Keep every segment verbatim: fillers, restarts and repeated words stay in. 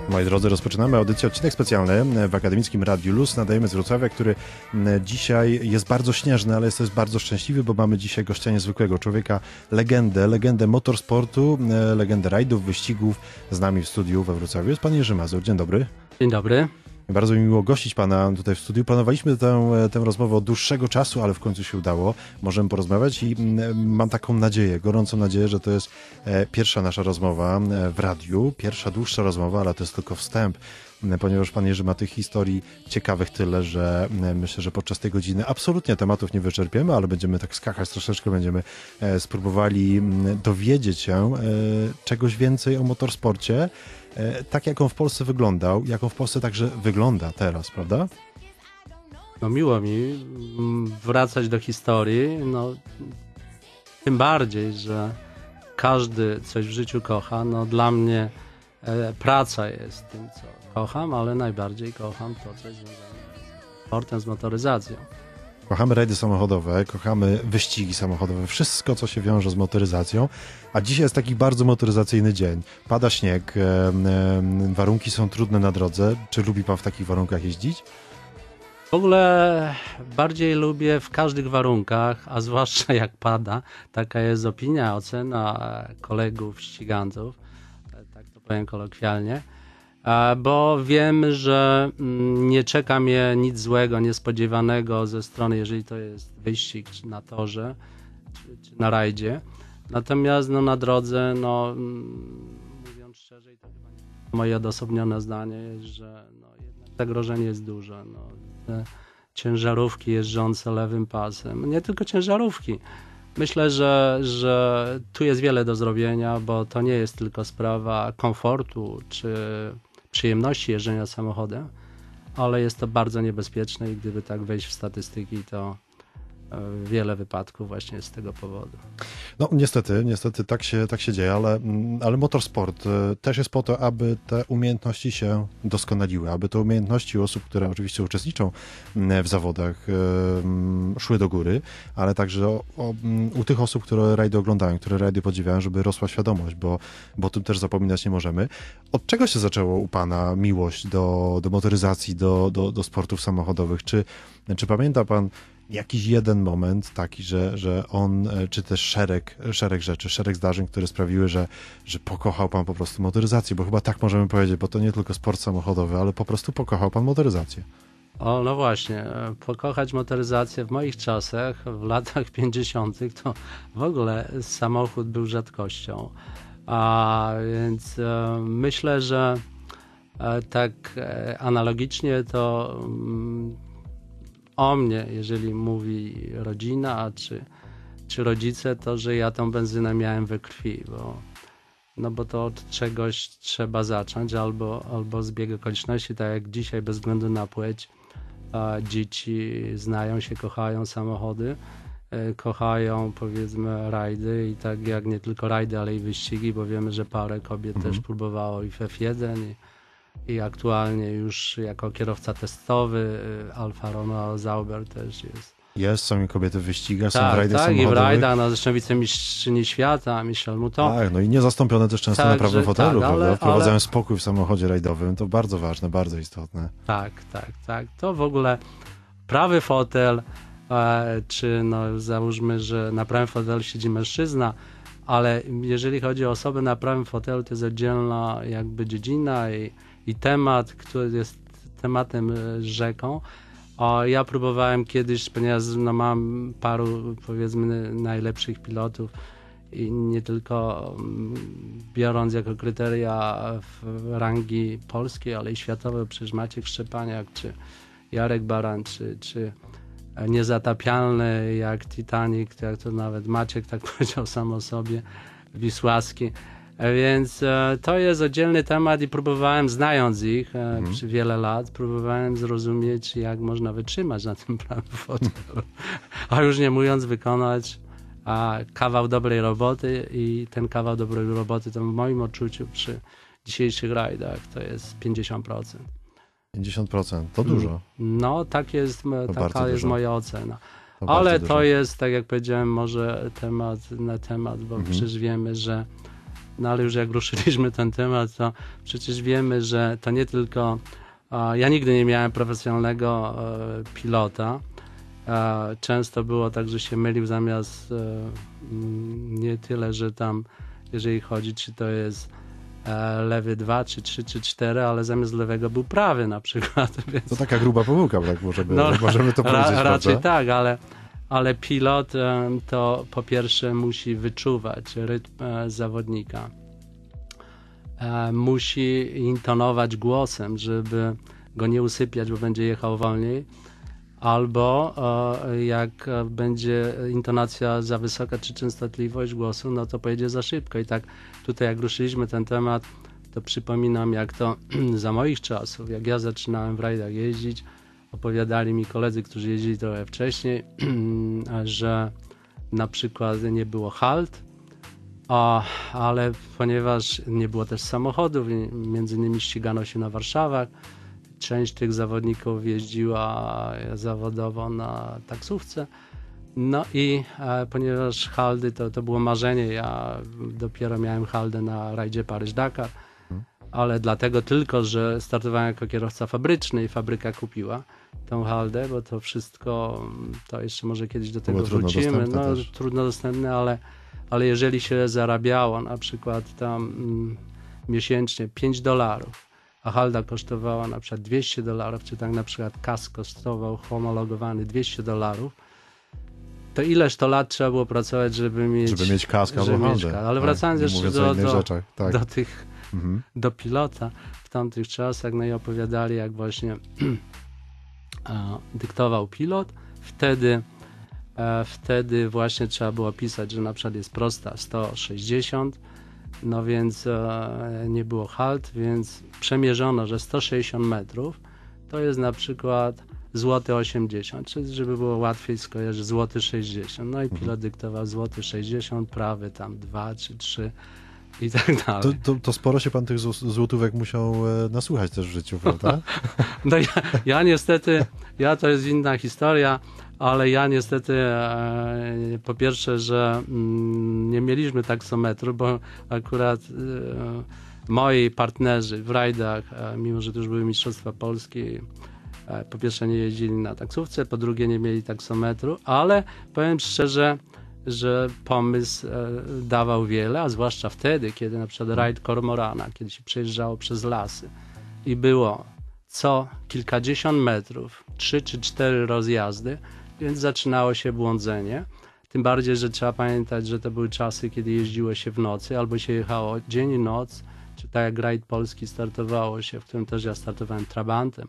Moi drodzy, rozpoczynamy audycję, odcinek specjalny w Akademickim Radiu Luz. Nadajemy z Wrocławia, który dzisiaj jest bardzo śnieżny, ale jest też bardzo szczęśliwy, bo mamy dzisiaj gościa niezwykłego człowieka, legendę, legendę motorsportu, legendę rajdów, wyścigów. Z nami w studiu we Wrocławiu jest pan Jerzy Mazur. Dzień dobry. Dzień dobry. Bardzo mi miło gościć pana tutaj w studiu. Planowaliśmy tę, tę rozmowę od dłuższego czasu, ale w końcu się udało. Możemy porozmawiać i mam taką nadzieję, gorącą nadzieję, że to jest pierwsza nasza rozmowa w radiu, pierwsza dłuższa rozmowa, ale to jest tylko wstęp, ponieważ pan Jerzy ma tych historii ciekawych tyle, że myślę, że podczas tej godziny absolutnie tematów nie wyczerpiemy, ale będziemy tak skakać troszeczkę, będziemy spróbowali dowiedzieć się czegoś więcej o motorsporcie, tak jak on w Polsce wyglądał, jak on w Polsce także wygląda teraz, prawda? No miło mi wracać do historii, no tym bardziej, że każdy coś w życiu kocha. No dla mnie e, praca jest tym, co kocham, ale najbardziej kocham to, co jest związane z sportem, z motoryzacją. Kochamy rajdy samochodowe, kochamy wyścigi samochodowe, wszystko, co się wiąże z motoryzacją, a dzisiaj jest taki bardzo motoryzacyjny dzień. Pada śnieg, e, e, warunki są trudne na drodze. Czy lubi pan w takich warunkach jeździć? W ogóle bardziej lubię w każdych warunkach, a zwłaszcza jak pada. Taka jest opinia, ocena kolegów ściganców, tak to powiem kolokwialnie. Bo wiem, że nie czeka mnie nic złego, niespodziewanego ze strony, jeżeli to jest wyścig czy na torze, czy, czy na rajdzie. Natomiast no, na drodze, no, mówiąc szczerze, i to chyba nie moje odosobnione zdanie jest, że no, jednak zagrożenie jest duże. No, te ciężarówki jeżdżące lewym pasem, nie tylko ciężarówki. Myślę, że, że tu jest wiele do zrobienia, bo to nie jest tylko sprawa komfortu czy przyjemności jeżdżenia samochodem, ale jest to bardzo niebezpieczne i gdyby tak wejść w statystyki, to wiele wypadków właśnie z tego powodu. No niestety, niestety tak się, tak się dzieje, ale, ale motorsport też jest po to, aby te umiejętności się doskonaliły, aby te umiejętności osób, które oczywiście uczestniczą w zawodach, szły do góry, ale także o, o, u tych osób, które rajdy oglądają, które rajdy podziwiają, żeby rosła świadomość, bo, bo o tym też zapominać nie możemy. Od czego się zaczęło u pana miłość do, do motoryzacji, do, do, do sportów samochodowych? Czy, czy pamięta pan jakiś jeden moment taki, że, że on, czy też szereg, szereg rzeczy, szereg zdarzeń, które sprawiły, że, że pokochał pan po prostu motoryzację, bo chyba tak możemy powiedzieć, bo to nie tylko sport samochodowy, ale po prostu pokochał pan motoryzację. O, no właśnie, pokochać motoryzację w moich czasach, w latach pięćdziesiątych, to w ogóle samochód był rzadkością. A więc e, myślę, że e, tak e, analogicznie to mm, o mnie, jeżeli mówi rodzina czy, czy rodzice, to że ja tą benzynę miałem we krwi, bo, no bo to od czegoś trzeba zacząć, albo, albo zbieg okoliczności, tak jak dzisiaj bez względu na płeć, a dzieci znają się, kochają samochody, e, kochają powiedzmy rajdy i tak jak nie tylko rajdy, ale i wyścigi, bo wiemy, że parę kobiet mhm. też próbowało i w F jeden i I aktualnie już jako kierowca testowy Alfa Romeo Sauber też jest. Jest, są i kobiety w wyścigach, tak, są w rajdach tak, samochodowych. Tak, i w rajdach, no zresztą wicemistrzyni świata, Michel Mouton. Tak, no i niezastąpione też często tak, na prawym że, fotelu, tak, prawda? ale, Wprowadzają ale... spokój w samochodzie rajdowym, to bardzo ważne, bardzo istotne. Tak, tak, tak. To w ogóle prawy fotel, e, czy no załóżmy, że na prawym fotelu siedzi mężczyzna, ale jeżeli chodzi o osobę na prawym fotelu, to jest oddzielna jakby dziedzina i I temat, który jest tematem rzeką. O, ja próbowałem kiedyś, ponieważ no, mam paru powiedzmy najlepszych pilotów i nie tylko biorąc jako kryteria w rangi polskiej, ale i światowej, przecież Maciek Szczepaniak, czy Jarek Baran, czy, czy niezatapialny jak Titanic, jak to nawet Maciek tak powiedział sam o sobie, Wisławski. Więc e, to jest oddzielny temat i próbowałem, znając ich e, mhm. przy wiele lat, próbowałem zrozumieć, jak można wytrzymać na tym prawym fotelu. A już nie mówiąc, wykonać a, kawał dobrej roboty i ten kawał dobrej roboty to w moim odczuciu przy dzisiejszych rajdach to jest pięćdziesiąt procent. pięćdziesiąt procent, to dużo. No, tak jest, to taka jest dużo. moja ocena. To Ale to jest, tak jak powiedziałem, może temat na temat, bo mhm. przecież wiemy, że no ale już jak ruszyliśmy ten temat, to przecież wiemy, że to nie tylko, ja nigdy nie miałem profesjonalnego pilota, często było tak, że się mylił zamiast nie tyle, że tam, jeżeli chodzi, czy to jest lewy dwa, czy trzy, czy cztery, ale zamiast lewego był prawy na przykład. Więc... To taka gruba pomyłka, tak możemy, no, możemy to powiedzieć. Ra, raczej prawda? tak, ale, ale pilot to po pierwsze musi wyczuwać rytm zawodnika. Musi intonować głosem, żeby go nie usypiać, bo będzie jechał wolniej. Albo jak będzie intonacja za wysoka, czy częstotliwość głosu, no to pojedzie za szybko. I tak tutaj jak ruszyliśmy ten temat, to przypominam, jak to za moich czasów, jak ja zaczynałem w rajdach jeździć, opowiadali mi koledzy, którzy jeździli trochę wcześniej, że na przykład nie było halt, a, ale ponieważ nie było też samochodów, między innymi ścigano się na Warszawach, część tych zawodników jeździła zawodowo na taksówce. No i e, ponieważ haldy to, to było marzenie, ja dopiero miałem haldę na rajdzie Paryż-Dakar, hmm. ale dlatego tylko, że startowałem jako kierowca fabryczny i fabryka kupiła tą haldę, bo to wszystko, to jeszcze może kiedyś do tego było wrócimy. No też. Trudno dostępne, ale, ale jeżeli się zarabiało na przykład tam mm, miesięcznie pięć dolarów, a halda kosztowała na przykład dwieście dolarów, czy tak na przykład kask kosztował homologowany dwieście dolarów, to ileż to lat trzeba było pracować, żeby mieć, żeby mieć kask albo haldę. Ale wracając tak, jeszcze do, do, tak. do tych, mhm. do pilota, w tamtych czasach, no i opowiadali, jak właśnie a, dyktował pilot, wtedy, a, wtedy właśnie trzeba było pisać, że na przykład jest prosta sto sześćdziesiąt, no więc e, nie było halt, więc przemierzono, że sto sześćdziesiąt metrów to jest na przykład złoty osiemdziesiąt, czyli żeby było łatwiej skojarzyć, złoty sześćdziesiąt. No i pilot mhm. dyktował złoty sześćdziesiąt, prawy tam dwa czy trzy i tak dalej. To, to, to sporo się pan tych złotówek musiał e, nasłuchać też w życiu, prawda? No ja, ja niestety, ja to jest inna historia, ale ja niestety e, po pierwsze, że mm, nie mieliśmy taksometru, bo akurat e, moi partnerzy w rajdach, e, mimo że to już były Mistrzostwa Polski, e, po pierwsze nie jeździli na taksówce, po drugie nie mieli taksometru, ale powiem szczerze, że pomysł e, dawał wiele, a zwłaszcza wtedy, kiedy na przykład rajd Kormorana, kiedy się przejeżdżało przez lasy i było co kilkadziesiąt metrów, trzy czy cztery rozjazdy, więc zaczynało się błądzenie. Tym bardziej, że trzeba pamiętać, że to były czasy, kiedy jeździło się w nocy, albo się jechało dzień i noc, czy tak jak rajd polski startowało się, w którym też ja startowałem Trabantem,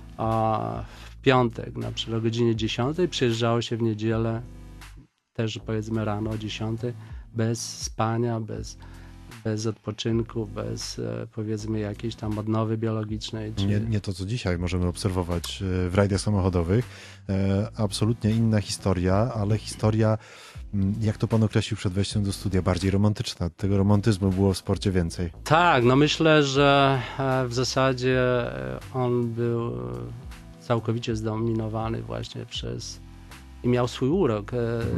a w piątek, na przykład o godzinie dziesiątej, przyjeżdżało się w niedzielę, też powiedzmy rano o dziesiątej, bez spania, bez, bez odpoczynku, bez powiedzmy jakiejś tam odnowy biologicznej. Czy... Nie, nie to, co dzisiaj możemy obserwować w rajdach samochodowych. Absolutnie inna historia, ale historia, jak to pan określił przed wejściem do studia, bardziej romantyczna. Tego romantyzmu było w sporcie więcej. Tak, no myślę, że w zasadzie on był całkowicie zdominowany właśnie przez i miał swój urok.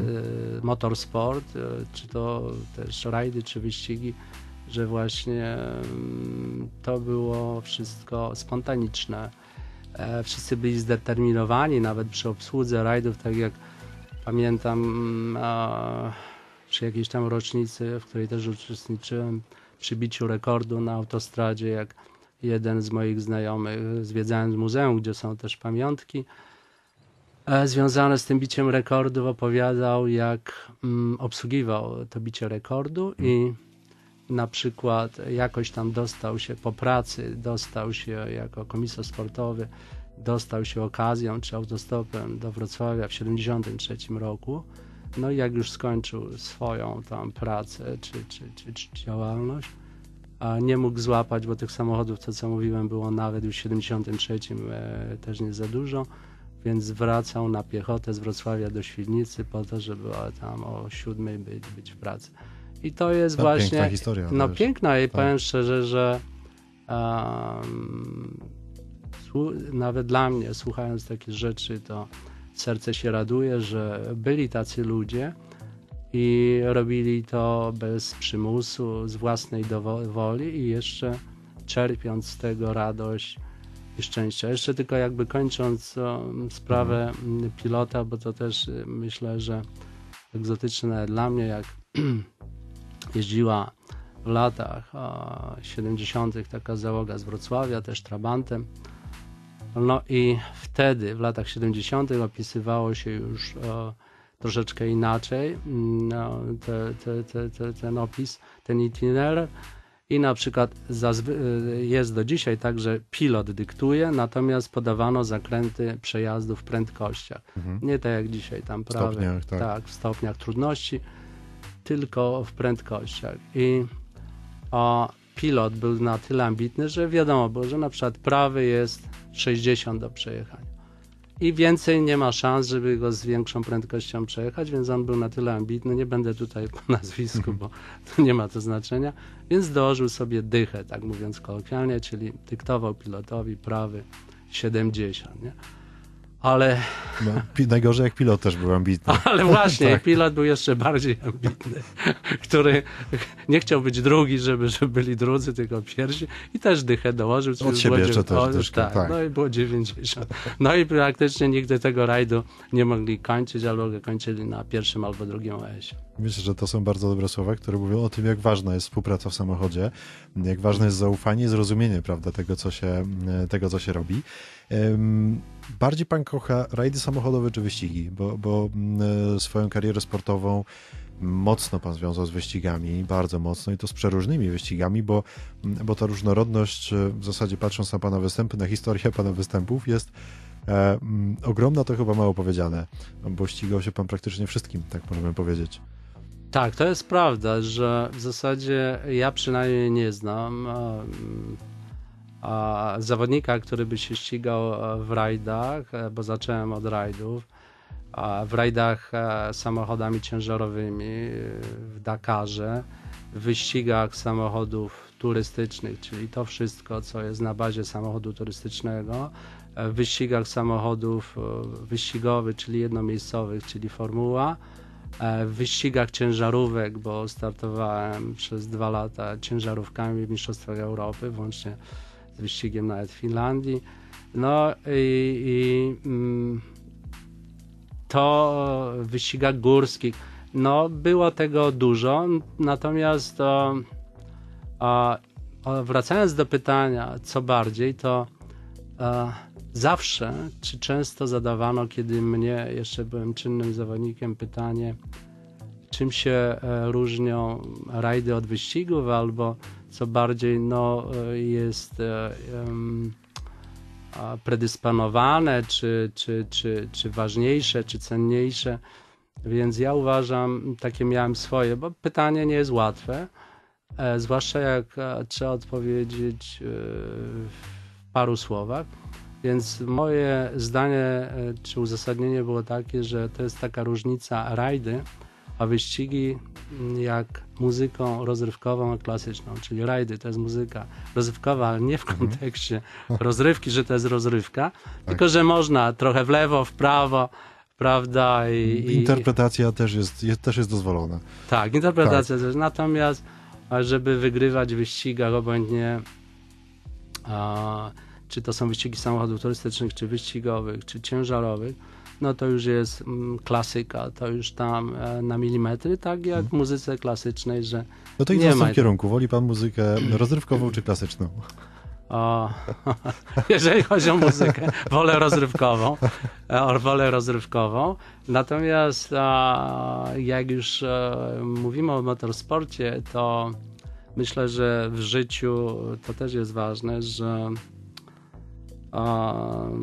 Motorsport, czy to też rajdy, czy wyścigi, że właśnie to było wszystko spontaniczne. Wszyscy byli zdeterminowani, nawet przy obsłudze rajdów, tak jak pamiętam przy jakiejś tam rocznicy, w której też uczestniczyłem, przy biciu rekordu na autostradzie, jak jeden z moich znajomych, zwiedzając muzeum, gdzie są też pamiątki, związane z tym biciem rekordów, opowiadał, jak mm, obsługiwał to bicie rekordu i na przykład jakoś tam dostał się po pracy, dostał się jako komisarz sportowy, dostał się okazją czy autostopem do Wrocławia w siedemdziesiątym trzecim roku. No i jak już skończył swoją tam pracę czy, czy, czy, czy działalność, a nie mógł złapać, bo tych samochodów, to co mówiłem, było nawet już w siedemdziesiątym trzecim e, też nie za dużo, więc wracał na piechotę z Wrocławia do Świdnicy po to, żeby tam o siódmej być, być w pracy. I to jest Ta właśnie... piękna historia. No też. piękna i tak. Powiem szczerze, że um, nawet dla mnie, słuchając takich rzeczy, to serce się raduje, że byli tacy ludzie i robili to bez przymusu, z własnej woli i jeszcze czerpiąc z tego radość i szczęście. Jeszcze tylko jakby kończąc o, sprawę mhm. pilota, bo to też myślę, że egzotyczne dla mnie, jak jeździła w latach siedemdziesiątych taka załoga z Wrocławia, też Trabantem. No i wtedy, w latach siedemdziesiątych opisywało się już o, troszeczkę inaczej no, te, te, te, te, ten opis, ten itinerar. I na przykład jest do dzisiaj tak, że pilot dyktuje, natomiast podawano zakręty przejazdów w prędkościach. Mhm. Nie tak jak dzisiaj tam prawie, stopniach, tak. tak, w stopniach trudności, tylko w prędkościach. I o, pilot był na tyle ambitny, że wiadomo było, że na przykład prawy jest sześćdziesiąt do przejechania. I więcej nie ma szans, żeby go z większą prędkością przejechać, więc on był na tyle ambitny, nie będę tutaj po nazwisku, bo to nie ma to znaczenia, więc dołożył sobie dychę, tak mówiąc kolokwialnie, czyli dyktował pilotowi prawy siedemdziesiąt, nie? Ale... No, najgorzej jak pilot też był ambitny. Ale właśnie, tak. pilot był jeszcze bardziej ambitny, który nie chciał być drugi, żeby, żeby byli drudzy, tylko pierwsi i też dychę dołożył. Od siebie jeszcze też. O, też tak, tak. No i było dziewięćdziesiąt. No i praktycznie nigdy tego rajdu nie mogli kończyć, albo go kończyli na pierwszym albo drugim O S-ie. Myślę, że to są bardzo dobre słowa, które mówią o tym, jak ważna jest współpraca w samochodzie, jak ważne jest zaufanie i zrozumienie, prawda, tego, co się, tego, co się robi. Um, bardziej pan kocha rajdy samochodowe czy wyścigi? Bo, bo swoją karierę sportową mocno pan związał z wyścigami, bardzo mocno i to z przeróżnymi wyścigami, bo, bo ta różnorodność, w zasadzie patrząc na pana występy, na historię pana występów jest e, m, ogromna, to chyba mało powiedziane, bo ścigał się pan praktycznie wszystkim, tak możemy powiedzieć. Tak, to jest prawda, że w zasadzie ja przynajmniej nie znam a, a zawodnika, który by się ścigał w rajdach, bo zacząłem od rajdów, a w rajdach samochodami ciężarowymi w Dakarze, w wyścigach samochodów turystycznych, czyli to wszystko, co jest na bazie samochodu turystycznego, w wyścigach samochodów wyścigowych, czyli jednomiejscowych, czyli Formuła, w wyścigach ciężarówek, bo startowałem przez dwa lata ciężarówkami w Mistrzostwach Europy, włącznie z wyścigiem nawet w Finlandii. No i, i to w wyścigach górskich, no było tego dużo, natomiast o, o, o, wracając do pytania, co bardziej, to o, zawsze, czy często zadawano, kiedy mnie, jeszcze byłem czynnym zawodnikiem, pytanie, czym się e, różnią rajdy od wyścigów, albo co bardziej no, jest e, e, predysponowane, czy, czy, czy, czy ważniejsze, czy cenniejsze. Więc ja uważam, takie miałem swoje, bo pytanie nie jest łatwe, e, zwłaszcza jak e, trzeba odpowiedzieć e, w paru słowach. Więc moje zdanie, czy uzasadnienie było takie, że to jest taka różnica rajdy, a wyścigi jak muzyką rozrywkową, klasyczną. Czyli rajdy to jest muzyka rozrywkowa, ale nie w kontekście rozrywki, że to jest rozrywka, tak. Tylko że można trochę w lewo, w prawo, prawda? I, i, interpretacja też jest, jest, też jest dozwolona. Tak, interpretacja tak. też. Natomiast, żeby wygrywać w wyścigach, obojętnie a, czy to są wyścigi samochodów turystycznych, czy wyścigowych, czy ciężarowych, no to już jest mm, klasyka, to już tam e, na milimetry, tak jak w muzyce klasycznej, że no to idąc w tym kierunku, woli pan muzykę rozrywkową czy klasyczną? O, jeżeli chodzi o muzykę, wolę rozrywkową, e, wolę rozrywkową, natomiast a, jak już e, mówimy o motorsporcie, to myślę, że w życiu to też jest ważne, że a,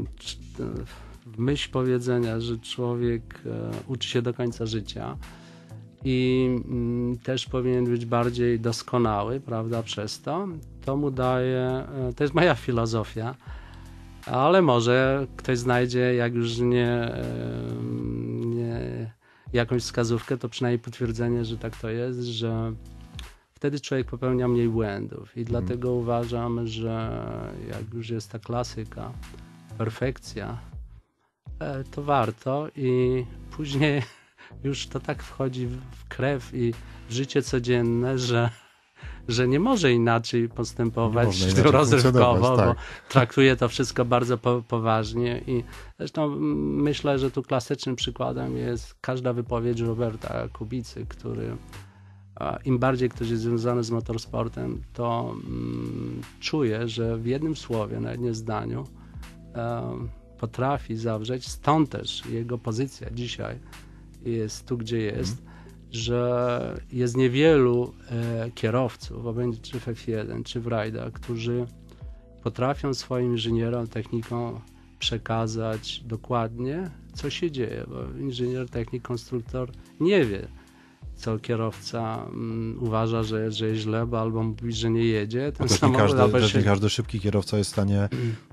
w myśl powiedzenia, że człowiek e, uczy się do końca życia i m, też powinien być bardziej doskonały, prawda, przez to, to mu daje, e, to jest moja filozofia, ale może ktoś znajdzie, jak już nie, e, nie jakąś wskazówkę, to przynajmniej potwierdzenie, że tak to jest, że wtedy człowiek popełnia mniej błędów i dlatego hmm. uważam, że jak już jest ta klasyka, perfekcja, to warto i później już to tak wchodzi w krew i w życie codzienne, że, że nie może inaczej postępować nie inaczej rozrywkowo, tak. bo traktuje to wszystko bardzo po, poważnie i zresztą myślę, że tu klasycznym przykładem jest każda wypowiedź Roberta Kubicy, który im bardziej ktoś jest związany z motorsportem, to mm, czuje, że w jednym słowie, na jednym zdaniu um, potrafi zawrzeć, stąd też jego pozycja dzisiaj jest tu, gdzie jest, mm. że jest niewielu e, kierowców, obojętnie czy w F jeden, czy w rajdach, którzy potrafią swoim inżynierom, technikom przekazać dokładnie, co się dzieje, bo inżynier, technik, konstruktor nie wie, co kierowca um, uważa, że, że jest źle, bo albo mówi, że nie jedzie. Ten też, nie każdy, też nie każdy szybki kierowca jest w stanie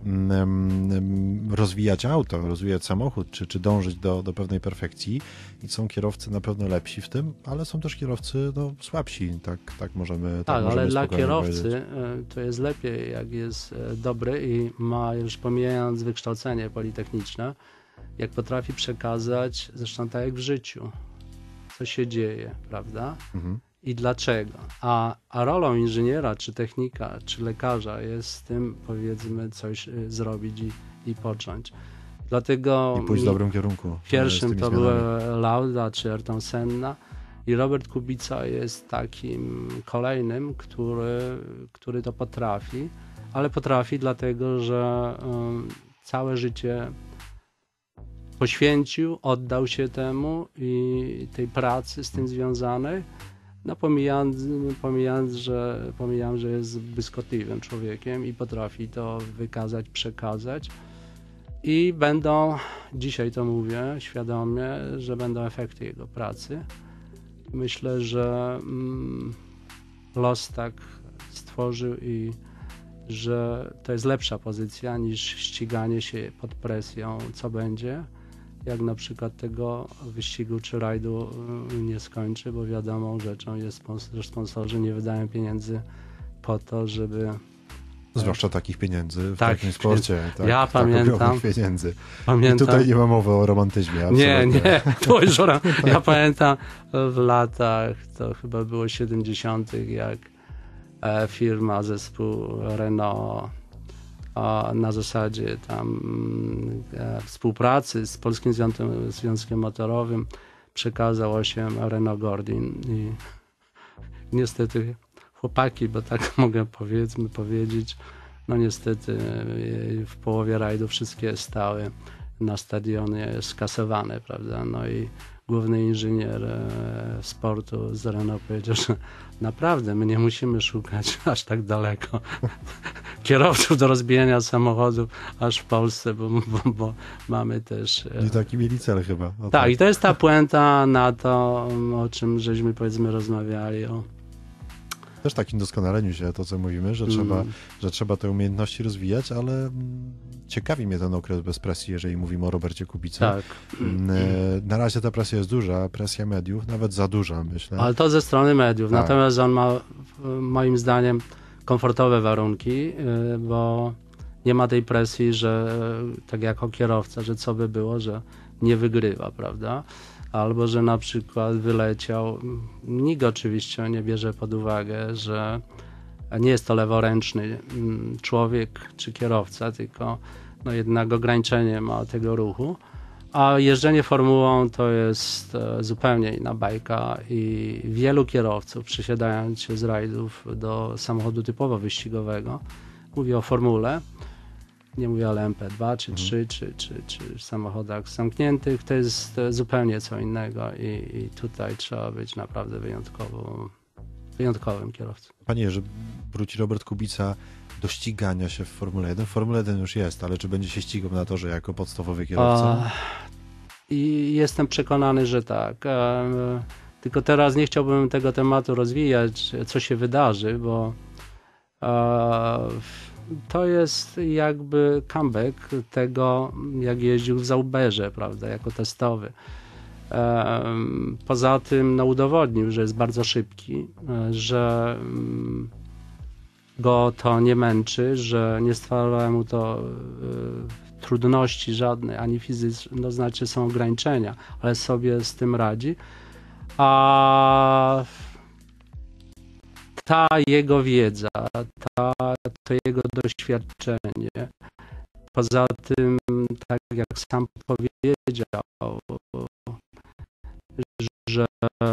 um, rozwijać auto, rozwijać samochód, czy, czy dążyć do, do pewnej perfekcji. I są kierowcy na pewno lepsi w tym, ale są też kierowcy no, słabsi, tak, tak możemy Tak, tak możemy ale dla kierowcy powiedzieć. to jest lepiej, jak jest dobry i ma, już pomijając wykształcenie politechniczne, jak potrafi przekazać, zresztą tak jak w życiu, co się dzieje, prawda? Mhm. I dlaczego. A, a rolą inżyniera, czy technika, czy lekarza jest z tym, powiedzmy, coś y, zrobić i, i począć. Dlatego I pójść w dobrym kierunku. Pierwszym to były Lauda czy Ayrton Senna i Robert Kubica jest takim kolejnym, który, który to potrafi, ale potrafi dlatego, że um, całe życie poświęcił, oddał się temu i tej pracy z tym związanej, no pomijając, pomijając, że, pomijając, że jest błyskotliwym człowiekiem i potrafi to wykazać, przekazać i będą, dzisiaj to mówię świadomie, że będą efekty jego pracy. Myślę, że mm, los tak stworzył i że to jest lepsza pozycja niż ściganie się pod presją, co będzie, jak na przykład tego wyścigu czy rajdu nie skończy, bo wiadomą rzeczą jest, że sponsorzy nie wydają pieniędzy po to, żeby... Zwłaszcza takich pieniędzy w tak, takim sporcie. Tak, ja tak pamiętam. Pieniędzy. pamiętam. I tutaj nie ma mowy o romantyzmie. Absolutnie. Nie, nie. To już, ja pamiętam w latach, to chyba było siedemdziesiątych, jak firma, zespół Renault na zasadzie tam współpracy z Polskim Związkiem, Związkiem Motorowym przekazał osiem Renault Gordin i niestety chłopaki, bo tak mogę powiedzmy powiedzieć, no niestety w połowie rajdu wszystkie stały na stadionie skasowane, prawda, no i główny inżynier sportu z Renault powiedział, że naprawdę my nie musimy szukać aż tak daleko kierowców do rozbijania samochodów aż w Polsce, bo, bo, bo mamy też... I taki mieli cel chyba. Tak, tak, i to jest ta puenta na to, o czym żeśmy powiedzmy rozmawiali, o też takim doskonaleniu się, to co mówimy, że, mm. trzeba, że trzeba te umiejętności rozwijać, ale ciekawi mnie ten okres bez presji, jeżeli mówimy o Robercie Kubicy. Tak. Na razie ta presja jest duża, presja mediów, nawet za duża, myślę. Ale to ze strony mediów, tak. Natomiast on ma moim zdaniem komfortowe warunki, bo nie ma tej presji, że tak jako kierowca, że co by było, że nie wygrywa, prawda? Albo że na przykład wyleciał, nikt oczywiście nie bierze pod uwagę, że nie jest to leworęczny człowiek czy kierowca, tylko no jednak ograniczenie ma tego ruchu, a jeżdżenie formułą to jest zupełnie inna bajka i wielu kierowców przesiadając się z rajdów do samochodu typowo wyścigowego, mówię o formule, nie mówię o M P dwa, czy trzy, mhm. czy, czy, czy samochodach zamkniętych, to jest zupełnie co innego i, i tutaj trzeba być naprawdę wyjątkowo, wyjątkowym kierowcą. Panie Jerzy, wróci Robert Kubica do ścigania się w Formule jeden. W Formule jeden już jest, ale czy będzie się ścigał na torze jako podstawowy kierowca? A, I jestem przekonany, że tak. E, tylko teraz nie chciałbym tego tematu rozwijać, co się wydarzy, bo e, to jest jakby comeback tego, jak jeździł w Zauberze, prawda, jako testowy. Poza tym no, udowodnił, że jest bardzo szybki, że go to nie męczy, że nie stwarza mu to trudności żadnej, ani fizyczne, no znaczy są ograniczenia, ale sobie z tym radzi. A ta jego wiedza, ta, to jego doświadczenie, poza tym, tak jak sam powiedział, że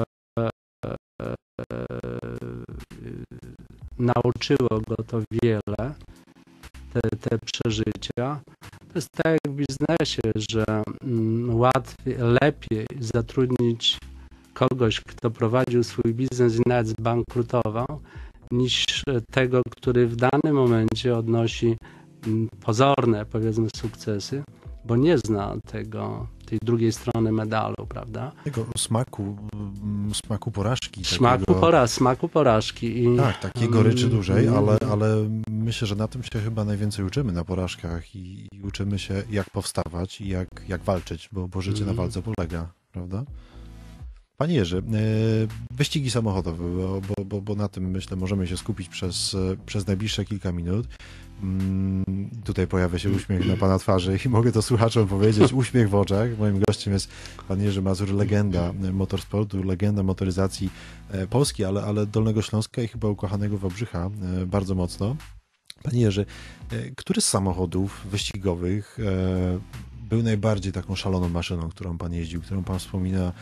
nauczyło go to wiele, te, te przeżycia. To jest tak jak w biznesie, że łatwiej, lepiej zatrudnić kogoś, kto prowadził swój biznes i nawet zbankrutował, niż tego, który w danym momencie odnosi pozorne, powiedzmy, sukcesy, bo nie zna tego, tej drugiej strony medalu, prawda? Tego smaku, smaku porażki. Smaku, takiego... pora, smaku porażki. I, tak, takiej goryczy dużej, ale, ale myślę, że na tym się chyba najwięcej uczymy na porażkach i, i uczymy się, jak powstawać i jak, jak walczyć, bo, bo życie na walce polega, prawda? Panie Jerzy, wyścigi samochodowe, bo, bo, bo, bo na tym, myślę, możemy się skupić przez, przez najbliższe kilka minut. Tutaj pojawia się uśmiech na pana twarzy i mogę to słuchaczom powiedzieć, uśmiech w oczach. Moim gościem jest pan Jerzy Mazur, legenda motorsportu, legenda motoryzacji Polski, ale, ale Dolnego Śląska i chyba ukochanego Wałbrzycha bardzo mocno. Panie Jerzy, który z samochodów wyścigowych był najbardziej taką szaloną maszyną, którą pan jeździł, którą pan wspomina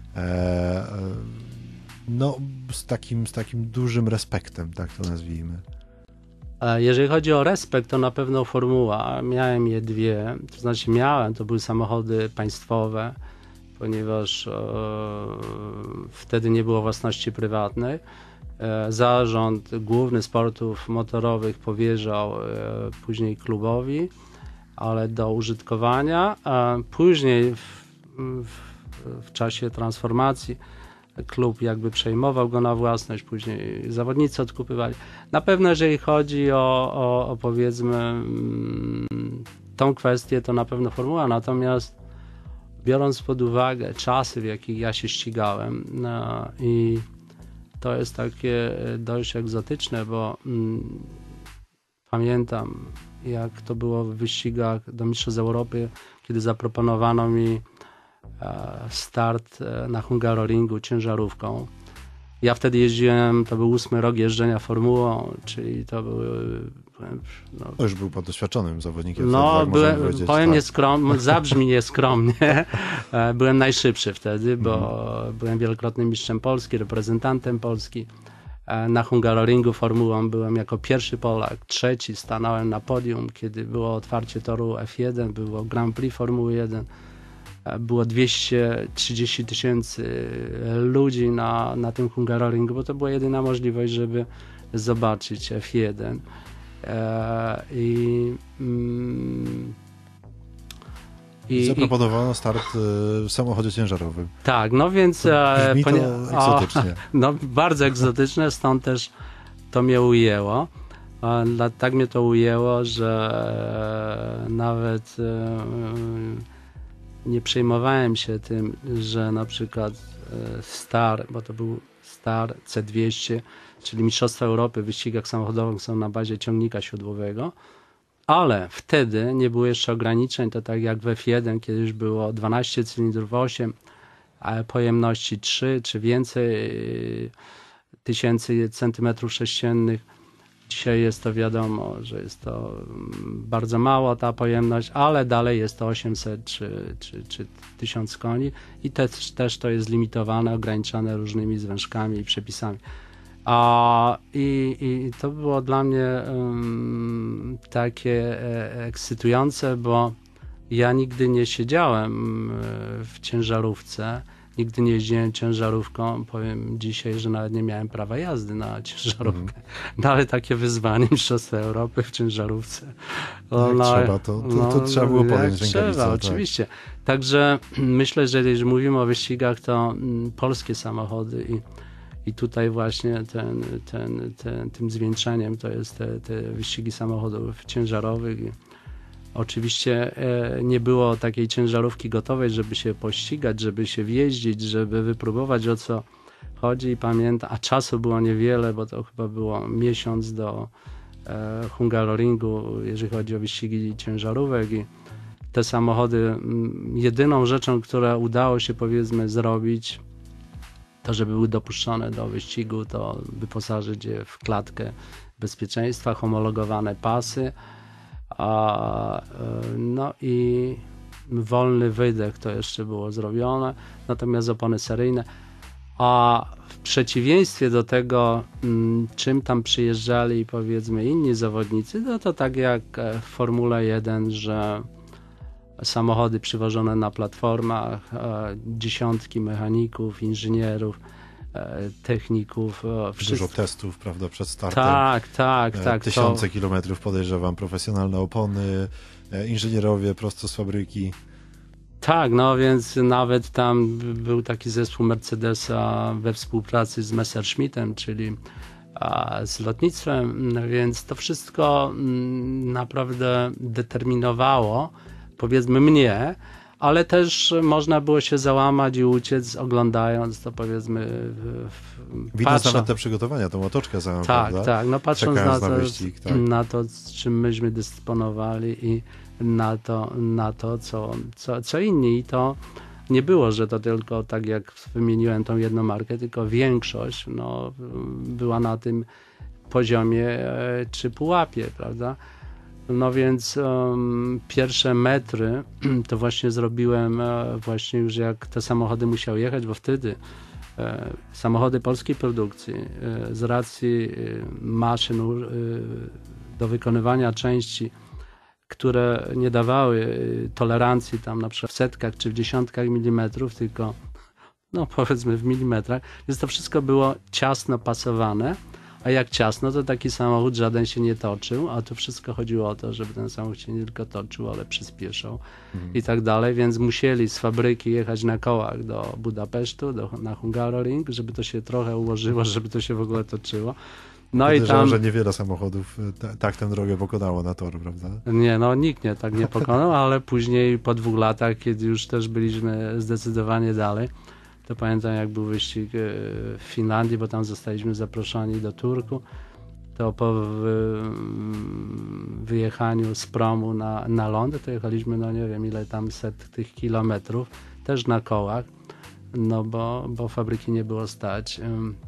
no z takim, z takim dużym respektem, tak to nazwijmy? Jeżeli chodzi o respekt, to na pewno Formuła. Miałem je dwie, to znaczy miałem, to były samochody państwowe, ponieważ e, wtedy nie było własności prywatnej. E, zarząd Główny Sportów Motorowych powierzał e, później klubowi, ale do użytkowania. A później w, w, w czasie transformacji klub jakby przejmował go na własność, później zawodnicy odkupywali. Na pewno jeżeli chodzi o, o, o powiedzmy tą kwestię, to na pewno Formuła, natomiast biorąc pod uwagę czasy, w jakich ja się ścigałem no, i to jest takie dość egzotyczne, bo mm, pamiętam jak to było w wyścigach do Mistrzostw Europy, kiedy zaproponowano mi start na Hungaroringu ciężarówką. Ja wtedy jeździłem, to był ósmy rok jeżdżenia formułą, czyli to były... No, to już był pan doświadczonym zawodnikiem. No, wtedy, tak byłem, powiem tak. nieskromnie, zabrzmi nieskromnie. Byłem najszybszy wtedy, bo mm. byłem wielokrotnym mistrzem Polski, reprezentantem Polski. Na Hungaroringu formułą byłem jako pierwszy Polak, trzeci stanąłem na podium, kiedy było otwarcie toru F jeden, było Grand Prix Formuły jeden. Było dwieście trzydzieści tysięcy ludzi na, na tym Hungaroringu, bo to była jedyna możliwość, żeby zobaczyć F jeden. E, i, mm, i zaproponowano start w samochodzie ciężarowym. Tak, no więc... Brzmi to ponie- egzotycznie. O, no, bardzo egzotyczne, stąd też to mnie ujęło. A, tak mnie to ujęło, że nawet... E, nie przejmowałem się tym, że na przykład Star, bo to był Star C dwieście, czyli Mistrzostwa Europy w wyścigach samochodowych są na bazie ciągnika siodłowego, ale wtedy nie było jeszcze ograniczeń, to tak jak w F jeden, kiedy już było dwanaście cylindrów, osiem, a pojemności trzy czy więcej tysięcy centymetrów sześciennych. Dzisiaj jest to wiadomo, że jest to bardzo mało ta pojemność, ale dalej jest to osiemset czy, czy, czy tysiąc koni i też, też to jest limitowane, ograniczane różnymi zwężkami i przepisami. A, i, i to było dla mnie um, takie e, ekscytujące, bo ja nigdy nie siedziałem w ciężarówce, nigdy nie jeździłem ciężarówką. Powiem dzisiaj, że nawet nie miałem prawa jazdy na ciężarówkę. Mm. No ale takie wyzwanie Mistrzostwa Europy w ciężarówce. No, jak no, trzeba, to, to, to no, trzeba było podjąć rękawicę. Trzeba, tak. Oczywiście. Także myślę, że jeżeli mówimy o wyścigach, to mm, polskie samochody i, i tutaj właśnie ten, ten, ten, tym zwieńczeniem to jest te, te wyścigi samochodów ciężarowych. I, oczywiście nie było takiej ciężarówki gotowej, żeby się pościgać, żeby się wjeździć, żeby wypróbować o co chodzi i pamiętam, a czasu było niewiele, bo to chyba było miesiąc do e, Hungaroringu, jeżeli chodzi o wyścigi ciężarówek i te samochody, jedyną rzeczą, która udało się powiedzmy zrobić, to żeby były dopuszczone do wyścigu, to wyposażyć je w klatkę bezpieczeństwa, homologowane pasy, a, no i wolny wydech to jeszcze było zrobione, natomiast opony seryjne. A w przeciwieństwie do tego, czym tam przyjeżdżali powiedzmy inni zawodnicy, no to tak jak w Formule jeden, że samochody przywożone na platformach, dziesiątki mechaników, inżynierów, techników. Wszystko. Dużo testów, prawda, przed startem. Tak, tak, tak. Tysiące to... kilometrów, podejrzewam, profesjonalne opony, inżynierowie prosto z fabryki. Tak, no więc nawet tam był taki zespół Mercedesa we współpracy z Messerschmittem, czyli a, z lotnictwem, więc to wszystko m, naprawdę determinowało, powiedzmy mnie, ale też można było się załamać i uciec, oglądając to powiedzmy w, w, widać patrzą... nawet te przygotowania, tą otoczkę samą, tak, prawda? Tak, no patrząc na, na, to, wyścig, tak. na to, z czym myśmy dysponowali i na to, na to co, co, co inni. I to nie było, że to tylko tak jak wymieniłem tą jedną markę, tylko większość no, była na tym poziomie e, czy pułapie, prawda? No więc um, pierwsze metry to właśnie zrobiłem e, właśnie już jak te samochody musiały jechać, bo wtedy e, samochody polskiej produkcji e, z racji e, maszyn e, do wykonywania części, które nie dawały e, tolerancji tam na przykład w setkach czy w dziesiątkach milimetrów, tylko no powiedzmy w milimetrach, więc to wszystko było ciasno pasowane. A jak ciasno, to taki samochód żaden się nie toczył, a tu wszystko chodziło o to, żeby ten samochód się nie tylko toczył, ale przyspieszał mhm. i tak dalej, więc musieli z fabryki jechać na kołach do Budapesztu, do, na Hungaroring, żeby to się trochę ułożyło, żeby to się w ogóle toczyło. No i tam... że niewiele samochodów t- tak tę drogę pokonało na tor, prawda? Nie, no nikt nie tak nie pokonał, ale później po dwóch latach, kiedy już też byliśmy zdecydowanie dalej, to pamiętam, jak był wyścig w Finlandii, bo tam zostaliśmy zaproszeni do Turku, to po wy, wyjechaniu z promu na, na ląd, to jechaliśmy, no nie wiem ile tam set tych kilometrów, też na kołach, no bo, bo fabryki nie było stać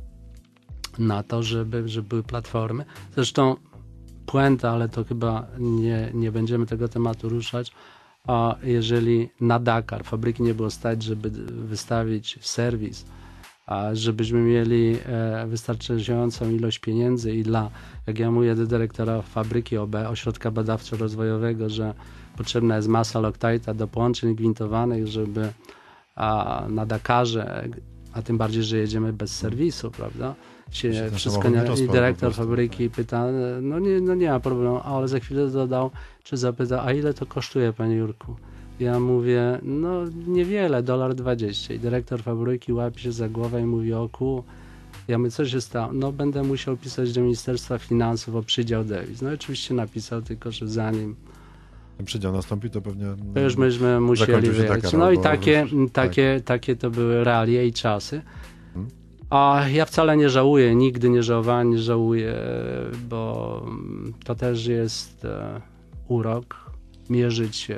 na to, żeby, żeby były platformy. Zresztą puenta, ale to chyba nie, nie będziemy tego tematu ruszać, a jeżeli na Dakar fabryki nie było stać, żeby wystawić serwis, a żebyśmy mieli e, wystarczającą ilość pieniędzy i dla, jak ja mówię do dyrektora fabryki O B, Ośrodka Badawczo-Rozwojowego, że potrzebna jest masa Loctite'a do połączeń gwintowanych, żeby a, na Dakarze, a tym bardziej, że jedziemy bez serwisu, prawda? Się wszystko nie, i dyrektor fabryki pyta, no nie, no nie ma problemu, ale za chwilę dodał, czy zapyta, a ile to kosztuje, panie Jurku? Ja mówię, no niewiele, dolar dwadzieścia. I dyrektor fabryki łapie się za głowę i mówi, o ku, ja mówię, co się stało? No będę musiał pisać do Ministerstwa Finansów o przydział dewiz. No oczywiście napisał, tylko że zanim ten przydział nastąpi, to pewnie to już myśmy musieli wyjechać. No i takie, takie, tak. takie to były realia i czasy. Hmm. A ja wcale nie żałuję, nigdy nie żałowałem, nie żałuję, bo to też jest e, urok mierzyć się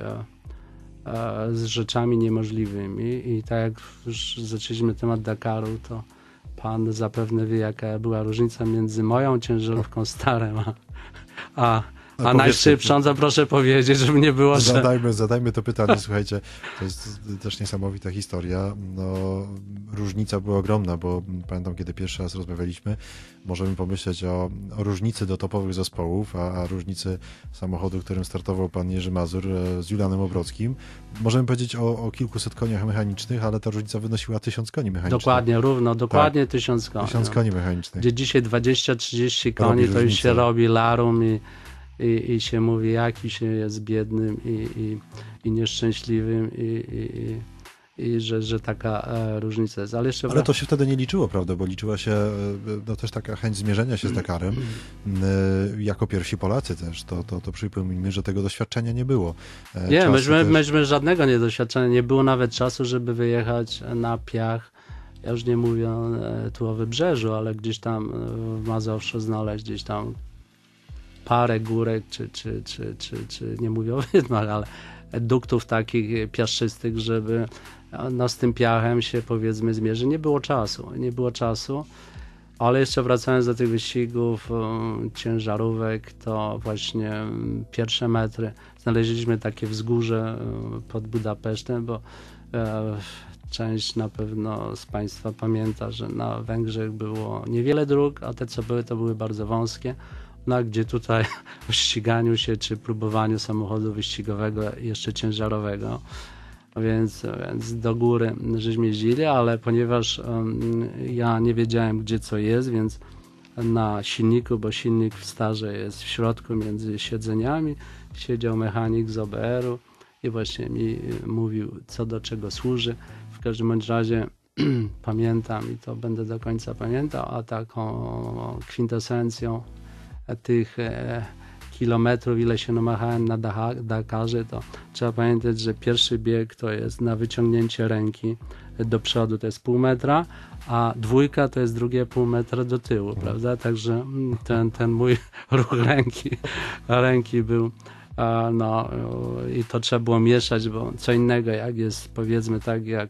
e, z rzeczami niemożliwymi i tak jak już zaczęliśmy temat Dakaru, to pan zapewne wie, jaka była różnica między moją ciężarówką starą, a, a A, A najszybszą, to proszę powiedzieć, żeby nie było, że... Zadajmy, zadajmy to pytanie, słuchajcie, to jest też niesamowita historia. No, różnica była ogromna, bo pamiętam, kiedy pierwszy raz rozmawialiśmy, możemy pomyśleć o, o różnicy do topowych zespołów, a, a różnicy samochodu, którym startował pan Jerzy Mazur z Julianem Obrockim. Możemy powiedzieć o, o kilkuset koniach mechanicznych, ale ta różnica wynosiła tysiąc koni mechanicznych. Dokładnie, równo, dokładnie tak. tysiąc koni. Tysiąc koni mechanicznych. Gdzie dzisiaj dwadzieścia trzydzieści koni, to już się robi larum i I, i się mówi, jaki się jest biednym i, i, i nieszczęśliwym i, i, i że, że taka e, różnica jest. Ale, jeszcze Ale to się wtedy nie liczyło, prawda, bo liczyła się no, też taka chęć zmierzenia się z Dakarem. E, jako pierwsi Polacy też, to, to, to przypomnijmy, że tego doświadczenia nie było. E, nie, myśmy, też... myśmy żadnego nie doświadczenia, nie było nawet czasu, żeby wyjechać na piach. Ja już nie mówię e, tu o Wybrzeżu, ale gdzieś tam w Mazowszu znaleźć gdzieś tam parę górek, czy, czy, czy, czy, czy nie mówię o wydmach, ale duktów takich piaszczystych, żeby no, z tym piachem się powiedzmy zmierzyć. Nie było czasu, nie było czasu. Ale jeszcze wracając do tych wyścigów um, ciężarówek, to właśnie um, pierwsze metry znaleźliśmy takie wzgórze um, pod Budapesztem, bo e, część na pewno z Państwa pamięta, że na Węgrzech było niewiele dróg, a te co były, to były bardzo wąskie. No, gdzie tutaj w ściganiu się, czy próbowaniu samochodu wyścigowego, jeszcze ciężarowego, Więc, więc do góry żeśmy jeździli, ale ponieważ um, ja nie wiedziałem, gdzie co jest, więc na silniku, bo silnik w starze jest w środku między siedzeniami, siedział mechanik z O B R-u i właśnie mi mówił, co do czego służy. W każdym bądź razie pamiętam i to będę do końca pamiętał, a taką kwintesencją tych e, kilometrów, ile się namachałem na Dakarze, to trzeba pamiętać, że pierwszy bieg to jest na wyciągnięcie ręki do przodu, to jest pół metra, a dwójka to jest drugie pół metra do tyłu, mhm. prawda? Także ten, ten mój ruch ręki, ręki był no i to trzeba było mieszać, bo co innego jak jest, powiedzmy tak jak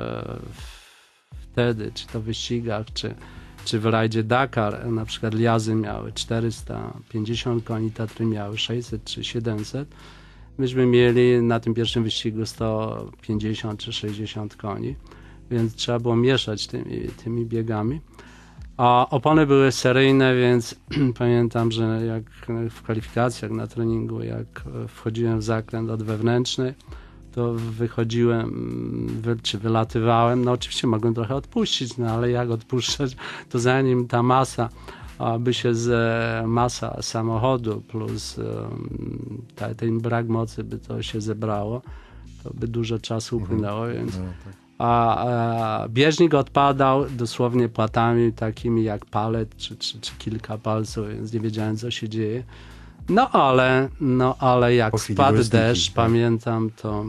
wtedy, czy to w wyścigach, czy czy w rajdzie Dakar, na przykład Liazy miały czterysta pięćdziesiąt koni, Tatry miały sześćset czy siedemset. Myśmy mieli na tym pierwszym wyścigu sto pięćdziesiąt czy sześćdziesiąt koni, więc trzeba było mieszać tymi, tymi biegami. A opony były seryjne, więc pamiętam, że jak w kwalifikacjach na treningu, jak wchodziłem w zakręt od wewnętrzny, to wychodziłem, wy, czy wylatywałem, no oczywiście mogłem trochę odpuścić, no ale jak odpuszczać, to zanim ta masa, aby się z masa samochodu plus um, ta, ten brak mocy by to się zebrało, to by dużo czasu upłynęło, mhm. więc... No, tak. A, a bieżnik odpadał dosłownie płatami takimi jak palet, czy, czy, czy kilka palców, więc nie wiedziałem, co się dzieje. No ale, no ale jak spadł deszcz, tak? Pamiętam to,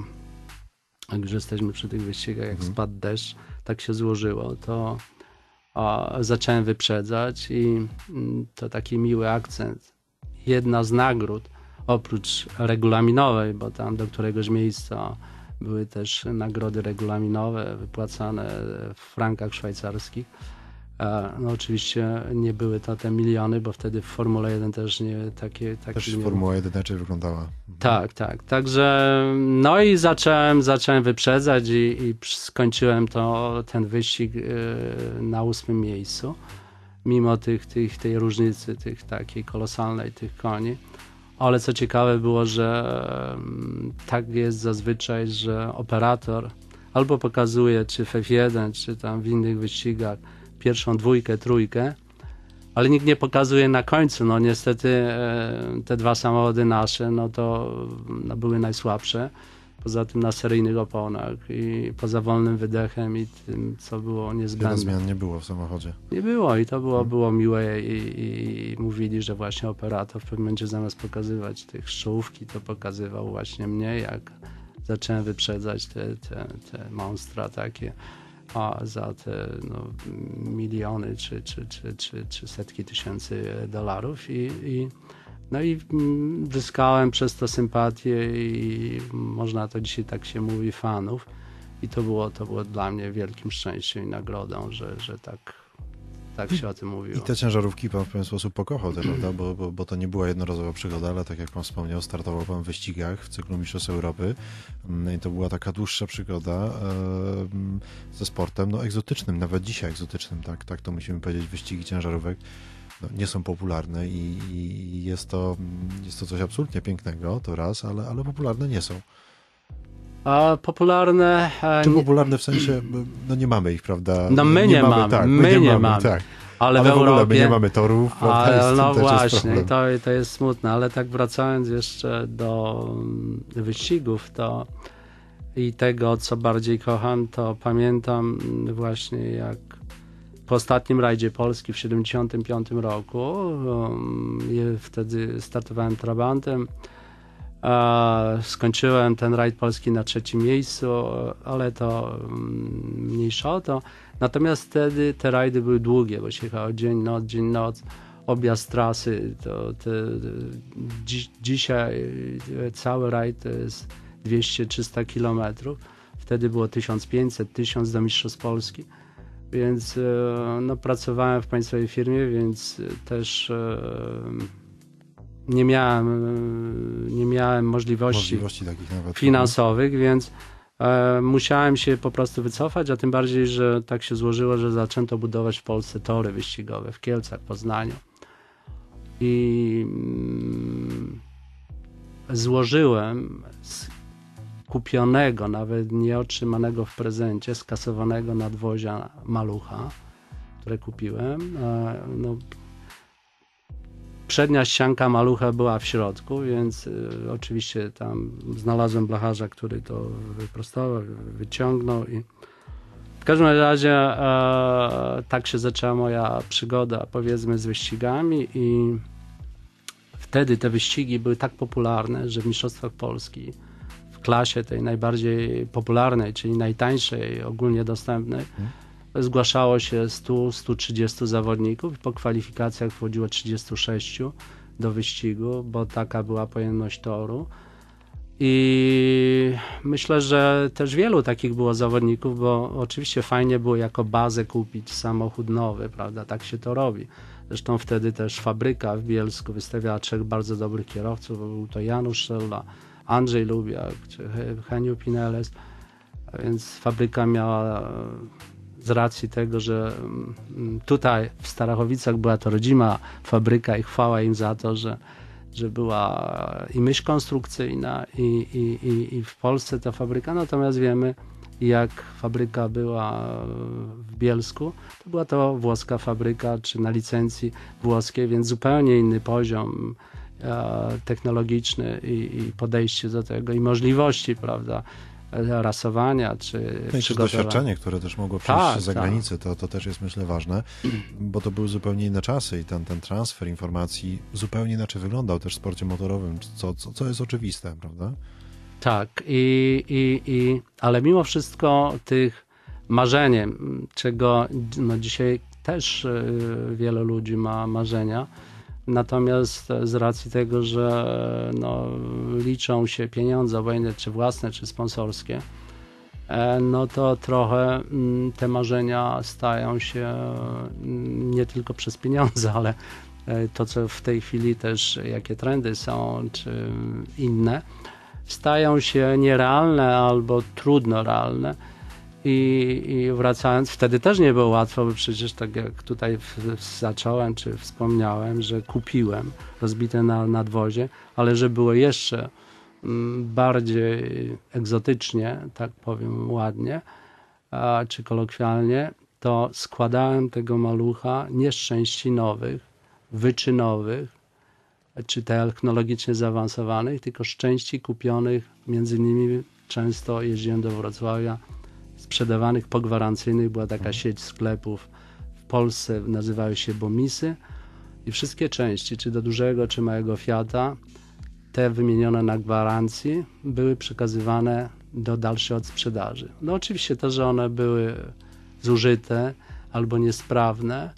jak już jesteśmy przy tych wyścigach, jak mhm. spadł deszcz, tak się złożyło, to o, zacząłem wyprzedzać i m, to taki miły akcent. Jedna z nagród, oprócz regulaminowej, bo tam do któregoś miejsca były też nagrody regulaminowe wypłacane w frankach szwajcarskich. No oczywiście nie były to te miliony, bo wtedy w Formule jeden też nie takie... takie też Formuła jeden inaczej wyglądała. Tak, tak. Także no i zacząłem, zacząłem wyprzedzać i, i skończyłem to, ten wyścig na ósmym miejscu. Mimo tych, tych, tej różnicy, tych takiej kolosalnej tych koni. Ale co ciekawe było, że tak jest zazwyczaj, że operator albo pokazuje czy w F jeden, czy tam w innych wyścigach pierwszą dwójkę, trójkę, ale nikt nie pokazuje na końcu. No niestety te dwa samochody nasze, no to no, były najsłabsze. Poza tym na seryjnych oponach i poza wolnym wydechem i tym, co było niezbędne. Wiele zmian nie było w samochodzie. Nie było i to było, hmm. było miłe i, i, i mówili, że właśnie operator w pewnym momencie zamiast pokazywać tych czołówki, to pokazywał właśnie mnie, jak zacząłem wyprzedzać te, te, te monstra takie, a za te no, miliony czy, czy, czy, czy, czy setki tysięcy dolarów i, i no i zyskałem przez to sympatię i można to dzisiaj tak się mówi fanów i to było, to było dla mnie wielkim szczęściem i nagrodą, że, że tak, tak się o tym mówiło. I te ciężarówki pan w pewien sposób pokochał też, prawda? Bo, bo, bo to nie była jednorazowa przygoda, ale tak jak pan wspomniał, startował pan w wyścigach w cyklu Mistrzostw Europy i to była taka dłuższa przygoda e, ze sportem, no egzotycznym, nawet dzisiaj egzotycznym, tak, tak to musimy powiedzieć, wyścigi ciężarówek. No, nie są popularne i, i jest, to, jest to coś absolutnie pięknego, to raz, ale, ale popularne nie są. A popularne... A Czy popularne w sensie, no nie mamy ich, prawda? No my nie, nie mamy, mamy, tak, my, my nie, nie mamy, mamy. Tak. Ale, ale w, w Europie, ogóle my nie mamy torów, ale, no właśnie, to, to jest smutne, ale tak wracając jeszcze do wyścigów, to i tego, co bardziej kocham, to pamiętam właśnie jak po ostatnim rajdzie Polski w siedemdziesiątym piątym roku, um, wtedy startowałem Trabantem, uh, skończyłem ten rajd Polski na trzecim miejscu, ale to um, mniejsza o to. Natomiast wtedy te rajdy były długie, bo się jechało dzień, noc, dzień, noc. objazd trasy, to te, dzi, dzisiaj cały rajd to jest dwieście trzysta kilometrów. Wtedy było tysiąc pięćset, tysiąc do Mistrzostw Polski. Więc no, pracowałem w państwowej firmie, więc też nie miałem, nie miałem możliwości, możliwości takich nawet finansowych, więc e, musiałem się po prostu wycofać, a tym bardziej, że tak się złożyło, że zaczęto budować w Polsce tory wyścigowe w Kielcach, Poznaniu. I mm, złożyłem z kupionego, nawet nie otrzymanego w prezencie, skasowanego nadwozia Malucha, które kupiłem. E, no, Przednia ścianka Malucha była w środku, więc y, oczywiście tam znalazłem blacharza, który to wyprostował, wyciągnął i w każdym razie e, tak się zaczęła moja przygoda, powiedzmy, z wyścigami i wtedy te wyścigi były tak popularne, że w Mistrzostwach Polski w klasie tej najbardziej popularnej, czyli najtańszej, ogólnie dostępnej, hmm. zgłaszało się sto, sto trzydzieści zawodników i po kwalifikacjach wchodziło trzydzieści sześć do wyścigu, bo taka była pojemność toru. I myślę, że też wielu takich było zawodników, bo oczywiście fajnie było jako bazę kupić samochód nowy, prawda? Tak się to robi. Zresztą wtedy też fabryka w Bielsku wystawiała trzech bardzo dobrych kierowców, bo był to Janusz Szelda, Andrzej Lubiak czy Heniu Pineles, więc fabryka miała z racji tego, że tutaj w Starachowicach była to rodzima fabryka i chwała im za to, że, że była i myśl konstrukcyjna i, i, i, i w Polsce ta fabryka, natomiast wiemy, jak fabryka była w Bielsku, to była to włoska fabryka, czy na licencji włoskiej, więc zupełnie inny poziom e, technologiczny i, i podejście do tego i możliwości, prawda, rasowania, czy no i czy doświadczenie, które też mogło przyjść tak, z zagranicy, to, to też jest, myślę, ważne, bo to były zupełnie inne czasy i ten, ten transfer informacji zupełnie inaczej wyglądał też w sporcie motorowym, co, co, co jest oczywiste, prawda? Tak, i, i, i, ale mimo wszystko tych marzeniem, czego no dzisiaj też wiele ludzi ma marzenia, natomiast z racji tego, że no, liczą się pieniądze, obojętnie czy własne, czy sponsorskie, no to trochę te marzenia stają się nie tylko przez pieniądze, ale to, co w tej chwili też, jakie trendy są, czy inne, stają się nierealne albo trudno realne. I, I wracając, wtedy też nie było łatwo, bo przecież tak jak tutaj w, w, zacząłem, czy wspomniałem, że kupiłem rozbite na nadwozie, ale że było jeszcze m, bardziej egzotycznie, tak powiem ładnie, a, czy kolokwialnie, to składałem tego malucha nie z części nowych, wyczynowych, czy technologicznie zaawansowanych, tylko z części kupionych, między innymi często jeździłem do Wrocławia, sprzedawanych pogwarancyjnych. Była taka sieć sklepów w Polsce, nazywały się Bomisy i wszystkie części, czy do dużego, czy małego Fiata, te wymienione na gwarancji, były przekazywane do dalszej odsprzedaży. No oczywiście to, że one były zużyte albo niesprawne,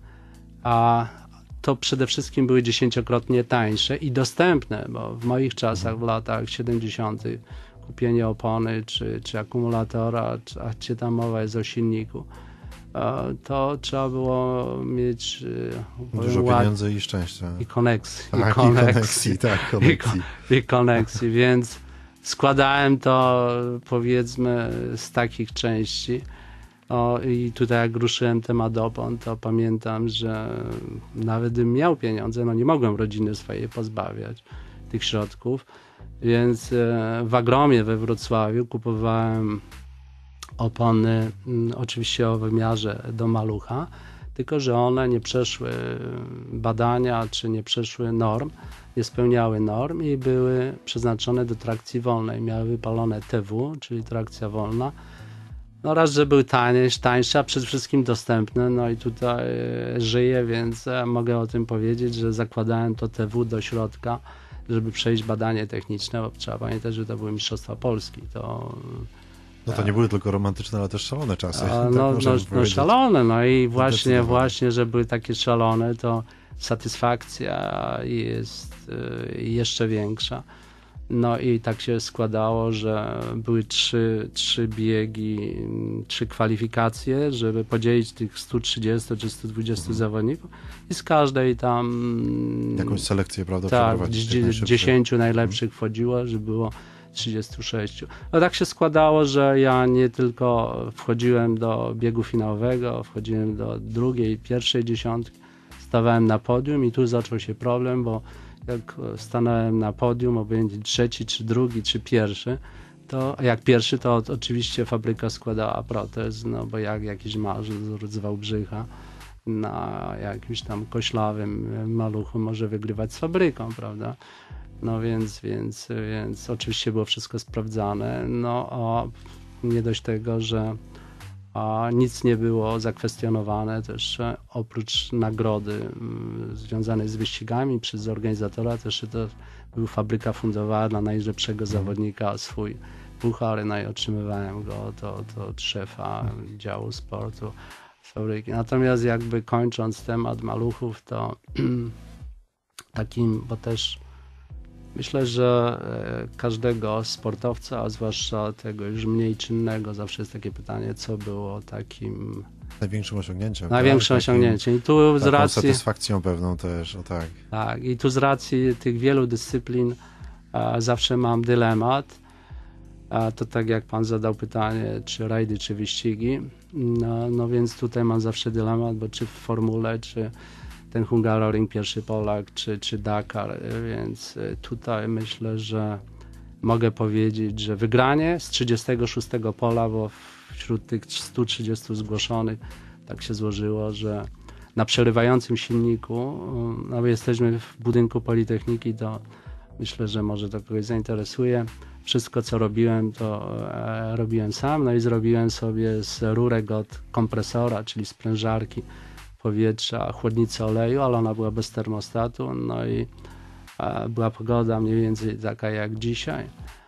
a to przede wszystkim były dziesięciokrotnie tańsze i dostępne, bo w moich czasach, w latach siedemdziesiątych, kupienie opony czy, czy akumulatora, czy, a gdzie tam mowa jest o silniku, to trzeba było mieć dużo ład... pieniędzy i szczęścia. I koneksji. Tak, i koneksji, i koneksji, tak, koneksji. I, i koneksji, więc składałem to, powiedzmy, z takich części. O, i tutaj jak ruszyłem temat opon, to pamiętam, że nawet gdybym miał pieniądze, no nie mogłem rodziny swojej pozbawiać tych środków, więc w Agromie we Wrocławiu kupowałem opony oczywiście o wymiarze do malucha, tylko że one nie przeszły badania, czy nie przeszły norm, nie spełniały norm i były przeznaczone do trakcji wolnej. Miały wypalone T W, czyli trakcja wolna. No raz, że były tańsze, tańsze, a przede wszystkim dostępne, no i tutaj żyję, więc mogę o tym powiedzieć, że zakładałem to T W do środka, żeby przejść badanie techniczne, bo trzeba pamiętać, że to były Mistrzostwa Polski. To, no to nie były tylko romantyczne, ale też szalone czasy. A, tak no, no, no szalone, no i właśnie, właśnie, że były takie szalone, to satysfakcja jest y, jeszcze większa. No i tak się składało, że były trzy, trzy biegi, trzy kwalifikacje, żeby podzielić tych stu trzydziestu czy stu dwudziestu mhm. zawodników i z każdej tam... Jakąś selekcję, prawda? Tak, dziesięciu najlepszych mhm. wchodziło, że było trzydziestu sześciu. No tak się składało, że ja nie tylko wchodziłem do biegu finałowego, wchodziłem do drugiej, pierwszej dziesiątki, stawałem na podium i tu zaczął się problem, bo jak stanąłem na podium, obojętnie trzeci, czy drugi, czy pierwszy, to jak pierwszy, to oczywiście fabryka składała protest, no bo jak jakiś marzec z Wałbrzycha na jakimś tam koślawym maluchu może wygrywać z fabryką, prawda? No więc, więc, więc oczywiście było wszystko sprawdzane, no a nie dość tego, że a nic nie było zakwestionowane, też oprócz nagrody m, związanej z wyścigami przez organizatora, też to był fabryka fundowała dla najlepszego zawodnika swój puchar, no i otrzymywałem go to, to od szefa działu sportu fabryki. Natomiast jakby kończąc temat maluchów, to takim, bo też myślę, że każdego sportowca, a zwłaszcza tego już mniej czynnego, zawsze jest takie pytanie, co było takim... Największym osiągnięciem. Największym tak? osiągnięciem. I tu z racji... satysfakcją pewną też, o tak. Tak, i tu z racji tych wielu dyscyplin a, zawsze mam dylemat. A to tak jak pan zadał pytanie, czy rajdy, czy wyścigi. No, no więc tutaj mam zawsze dylemat, bo czy w formule, czy ten Hungaroring, pierwszy Polak, czy, czy Dakar, więc tutaj myślę, że mogę powiedzieć, że wygranie z trzydziestego szóstego pola, bo wśród tych stu trzydziestu zgłoszonych tak się złożyło, że na przerywającym silniku, no jesteśmy w budynku Politechniki, to myślę, że może to kogoś zainteresuje. Wszystko, co robiłem, to e, robiłem sam, no i zrobiłem sobie z rurek od kompresora, czyli sprężarki powietrza, chłodnicy oleju, ale ona była bez termostatu, no i e, była pogoda mniej więcej taka jak dzisiaj.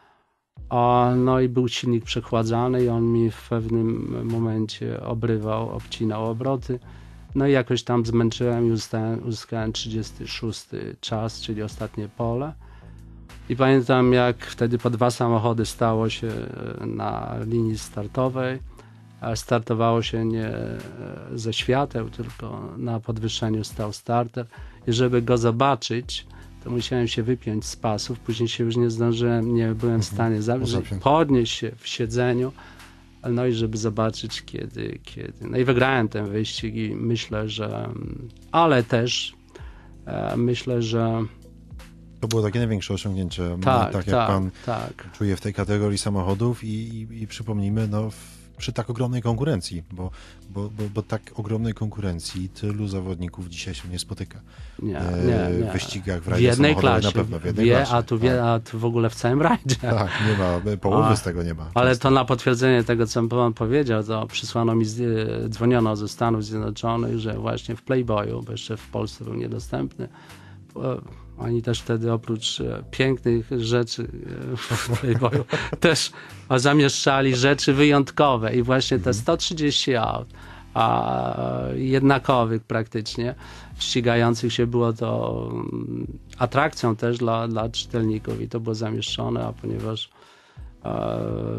O, no i był silnik przechładzany i on mi w pewnym momencie obrywał, obcinał obroty. No i jakoś tam zmęczyłem i uzyskałem, uzyskałem trzydziesty szósty czas, czyli ostatnie pole. I pamiętam, jak wtedy po dwa samochody stało się na linii startowej. Startowało się nie ze świateł, tylko na podwyższeniu stał starter. I żeby go zobaczyć, to musiałem się wypiąć z pasów. Później się już nie zdążyłem, nie byłem w stanie zabrać, podnieść się w siedzeniu. No i żeby zobaczyć, kiedy, kiedy. No i wygrałem ten wyścig i myślę, że... Ale też e, myślę, że... To było takie największe osiągnięcie, tak, tak jak tak, pan tak. czuje w tej kategorii samochodów i, i, i przypomnijmy, no w, przy tak ogromnej konkurencji, bo, bo, bo, bo tak ogromnej konkurencji tylu zawodników dzisiaj się nie spotyka. Nie, nie, nie. W wyścigach, w w jednej klasie, na pewno, w jednej wie, klasie. A tu, wie, a tu w ogóle w całym rajdzie. Tak, nie ma, połowy a, z tego nie ma. Ale często. to na potwierdzenie tego, co pan powiedział, to przysłano mi, dzwoniono ze Stanów Zjednoczonych, że właśnie w Playboyu, bo jeszcze w Polsce był niedostępny, oni też wtedy oprócz pięknych rzeczy w Playboyu też zamieszczali rzeczy wyjątkowe i właśnie te sto trzydzieści aut, a jednakowych praktycznie, ścigających się, było to atrakcją też dla, dla czytelników i to było zamieszczone, a ponieważ e,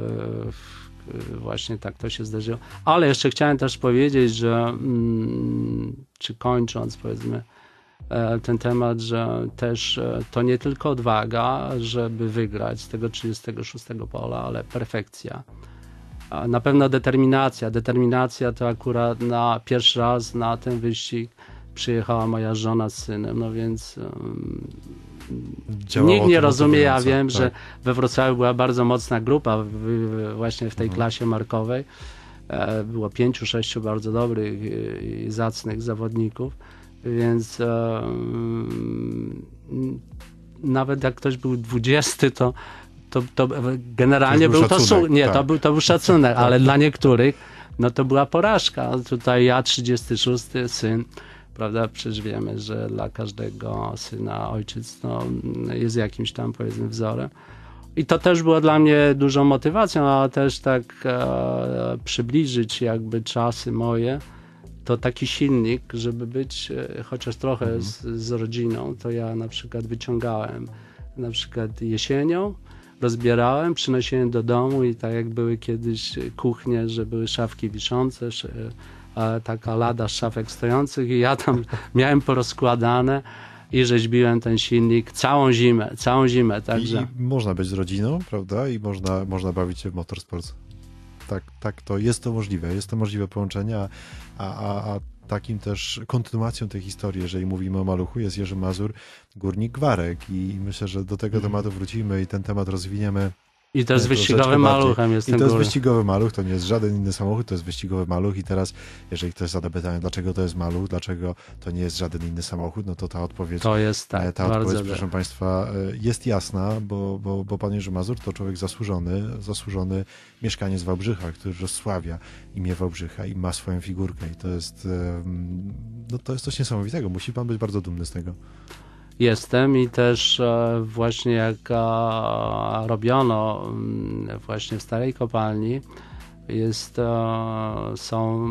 właśnie tak to się zdarzyło. Ale jeszcze chciałem też powiedzieć, że mm, czy kończąc powiedzmy ten temat, że też to nie tylko odwaga, żeby wygrać z tego trzydziestego szóstego pola, ale perfekcja. Na pewno determinacja. Determinacja to akurat na pierwszy raz na ten wyścig przyjechała moja żona z synem, no więc um, nikt nie rozumie, ja wiem, tak. że we Wrocławiu była bardzo mocna grupa w, w, właśnie w tej mhm. klasie markowej. Było pięciu, sześciu bardzo dobrych i zacnych zawodników. Więc e, nawet jak ktoś był dwudziesty, to, to, to generalnie to był, był to szacunek, nie, tak. to, był, to był szacunek, ale dla niektórych no to była porażka. Tutaj ja trzydziesty szósty, syn, prawda, przecież wiemy, że dla każdego syna ojciec no, jest jakimś tam powiedzmy wzorem. I to też było dla mnie dużą motywacją, ale też tak e, przybliżyć jakby czasy moje. to taki silnik, żeby być e, chociaż trochę Mhm. z, z rodziną, to ja na przykład wyciągałem na przykład jesienią, rozbierałem, przynosiłem do domu i tak jak były kiedyś kuchnie, że były szafki wiszące, sz- a taka lada z szafek stojących i ja tam miałem porozkładane i rzeźbiłem ten silnik całą zimę, całą zimę, także... I, I można być z rodziną, prawda? I można, można bawić się w motorsport. Tak, tak, to jest to możliwe. Jest to możliwe połączenie, a, a, a takim też kontynuacją tej historii, jeżeli mówimy o Maluchu, jest Jerzy Mazur, górnik Gwarek i myślę, że do tego tematu wrócimy i ten temat rozwiniemy. I też z troszeczkę wyścigowym bardziej. maluchem I jestem to jest góry. wyścigowy maluch, to nie jest żaden inny samochód, to jest wyścigowy maluch i teraz, jeżeli ktoś zada pytanie, dlaczego to jest maluch, dlaczego to nie jest żaden inny samochód, no to ta odpowiedź, To jest tak, ta bardzo odpowiedź, proszę Państwa, jest jasna, bo, bo, bo pan Jerzy Mazur to człowiek zasłużony, zasłużony mieszkaniec Wałbrzycha, który rozsławia imię Wałbrzycha i ma swoją figurkę i to jest, no to jest coś niesamowitego, musi pan być bardzo dumny z tego. Jestem i też e, właśnie jak e, robiono m, właśnie w starej kopalni jest, e, są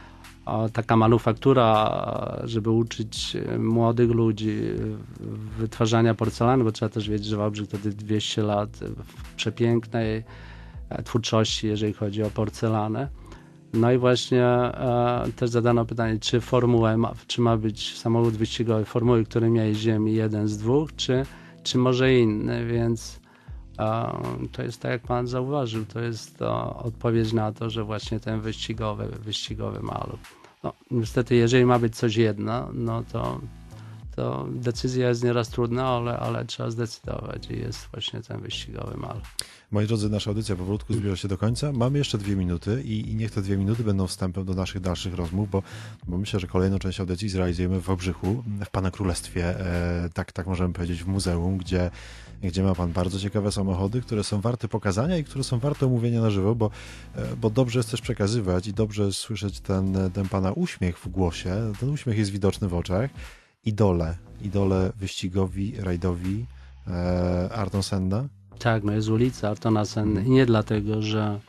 e, taka manufaktura, e, żeby uczyć młodych ludzi wytwarzania porcelany, bo trzeba też wiedzieć, że Wałbrzych to dwieście lat w przepięknej e, twórczości, jeżeli chodzi o porcelanę. No i właśnie e, też zadano pytanie, czy formułę ma, czy ma być samochód wyścigowy formuły, którym ja jeździłem jeden z dwóch, czy, czy może inny, więc e, to jest tak jak pan zauważył, to jest to odpowiedź na to, że właśnie ten wyścigowy, wyścigowy maluch. No, niestety, jeżeli ma być coś jedno, no to, to decyzja jest nieraz trudna, ale, ale trzeba zdecydować i jest właśnie ten wyścigowy maluch. Moi drodzy, nasza audycja powolutku zbliża się do końca. Mamy jeszcze dwie minuty i, i niech te dwie minuty będą wstępem do naszych dalszych rozmów, bo, bo myślę, że kolejną część audycji zrealizujemy w Wałbrzychu, w Pana Królestwie, e, tak, tak możemy powiedzieć, w muzeum, gdzie, gdzie ma Pan bardzo ciekawe samochody, które są warte pokazania i które są warte omówienia na żywo, bo, e, bo dobrze jest też przekazywać i dobrze jest słyszeć ten, ten Pana uśmiech w głosie. Ten uśmiech jest widoczny w oczach. Idole, idole wyścigowi, rajdowi, e, Ayrton Senna. Tak, no jest ulica Ayrtona Senny i nie dlatego, że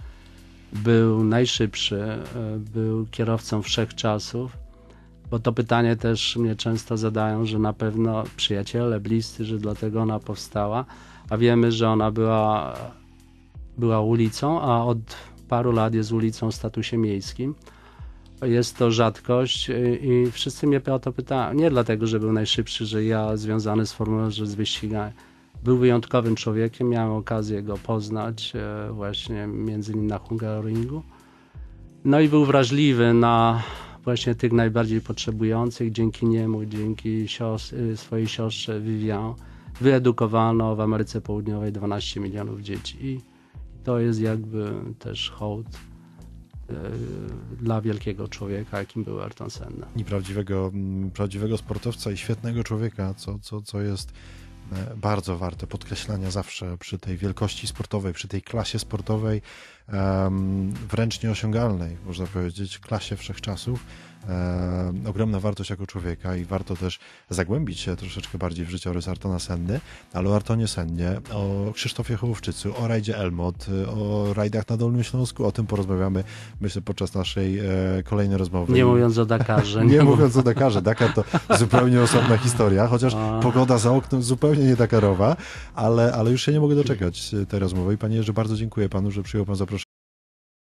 był najszybszy, e, był kierowcą wszechczasów, bo to pytanie też mnie często zadają, że na pewno przyjaciele, bliscy, że dlatego ona powstała, a wiemy, że ona była, była ulicą, a od paru lat jest ulicą o statusie miejskim. Jest to rzadkość i, i wszyscy mnie o to pytają. Nie dlatego, że był najszybszy, że ja związany z formułą, że z wyścigami. Był wyjątkowym człowiekiem, miałem okazję go poznać e, właśnie między innymi na Hungaroringu. No i był wrażliwy na właśnie tych najbardziej potrzebujących. Dzięki niemu, dzięki siostr- swojej siostrze Vivian wyedukowano w Ameryce Południowej dwanaście milionów dzieci. I to jest jakby też hołd dla wielkiego człowieka, jakim był Ayrton Senna. I prawdziwego, prawdziwego sportowca i świetnego człowieka, co, co, co jest bardzo warte podkreślania zawsze przy tej wielkości sportowej, przy tej klasie sportowej, um, wręcz nieosiągalnej, można powiedzieć, klasie wszechczasów. E, ogromna wartość jako człowieka i warto też zagłębić się troszeczkę bardziej w życiorys Ayrtona Senny, ale o Ayrtonie Sennie, o Krzysztofie Hołowczycu, o rajdzie Elmot, o rajdach na Dolnym Śląsku, o tym porozmawiamy, myślę, podczas naszej e, kolejnej rozmowy. Nie mówiąc o Dakarze. Nie, nie mówiąc o Dakarze. Dakar to zupełnie osobna historia, chociaż a... pogoda za oknem zupełnie nie dakarowa, ale, ale już się nie mogę doczekać tej rozmowy i panie Jerzy, bardzo dziękuję panu, że przyjął pan zaproszenie